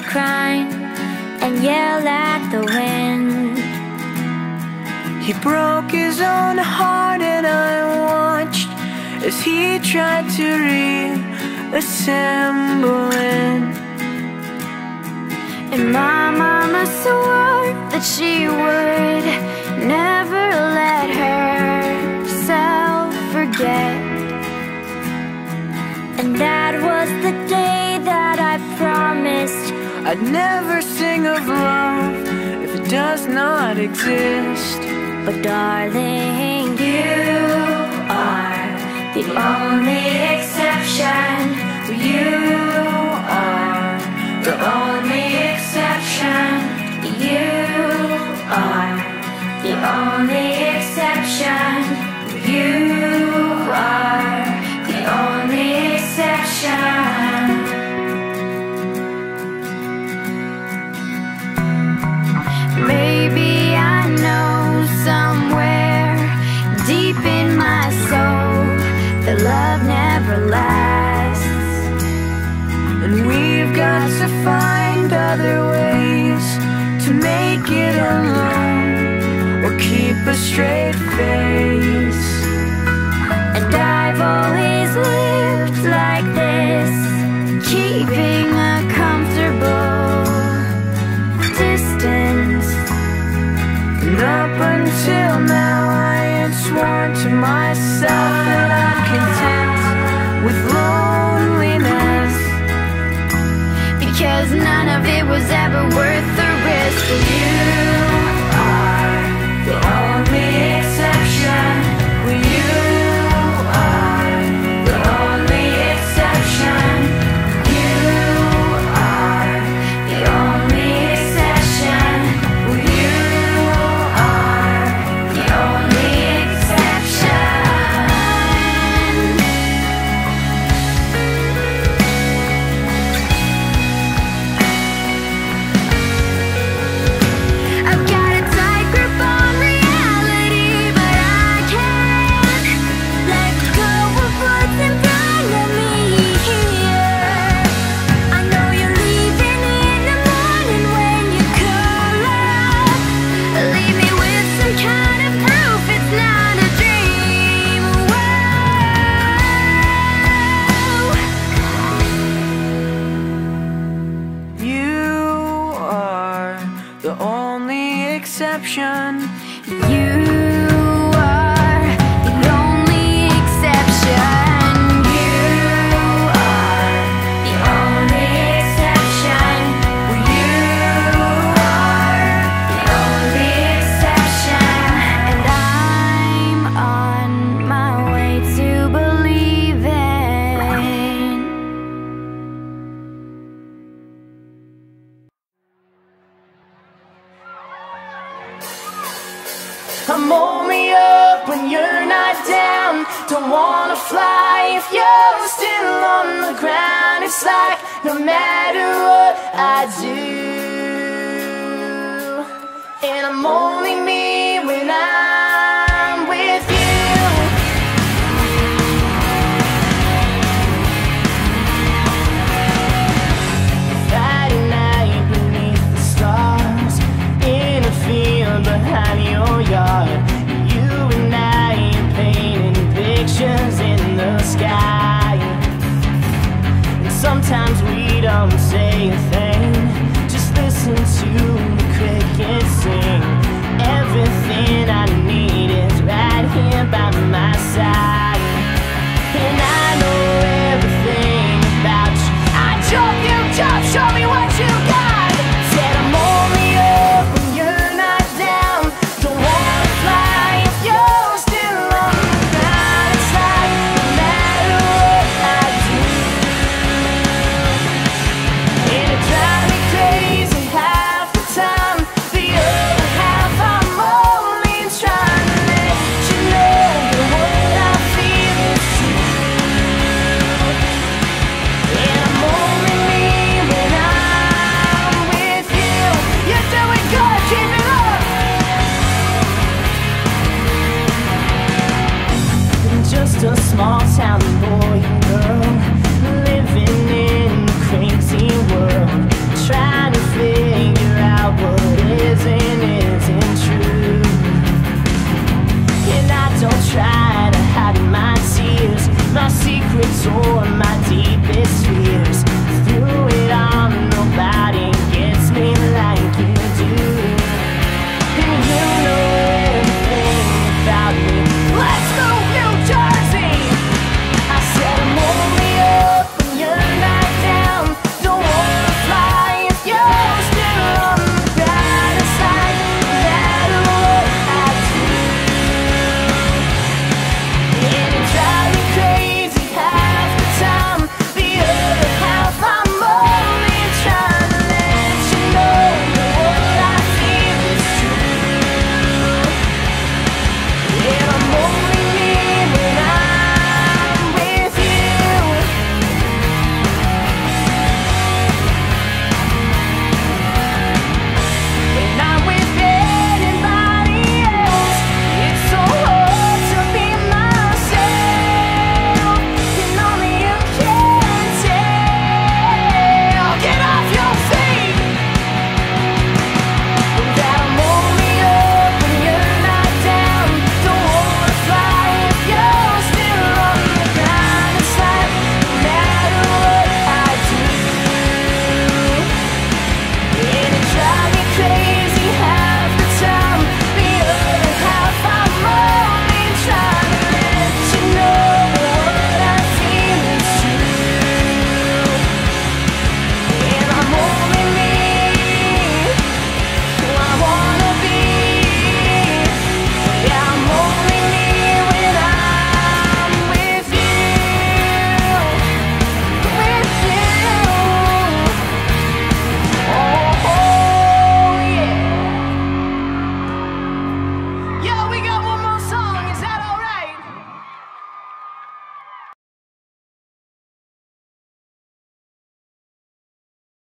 crying and yell at the wind. He broke his own heart and I watched as he tried to reassemble it. And my mama swore that she would never let herself forget. And that was the day that I promised I'd never sing of love if it does not exist. But darling, you are the only exception. You are the only exception. You are the only exception. You are the only exception. Maybe I know somewhere deep in my soul that love never lasts. And we've got to find other ways to make it alone or keep a straight face. And I've always lived like this, keeping a comfortable distance. And up until now I had sworn to myself that I'm content with loneliness, because none of it was ever worth the risk. You are the only exception. you are the only exception. You are the only exception. You are the only exception. I've got a tight grip on reality, but I can't let go of what's in front of me here. I know you're leaving in the morning when you call up. Leave me with some kind of proof it's not a dream. Whoa. You are the only exception. You are the only exception. You are the only exception. You are the only exception. And I'm on my way to believing. I'm only up when you're not down. Don't wanna fly if you're still on the ground. It's like no matter what I do, and I'm only me when I'm with you. Friday night beneath the stars, in a field behind your yard, you and I painting pictures in the sky. And sometimes we don't say a thing.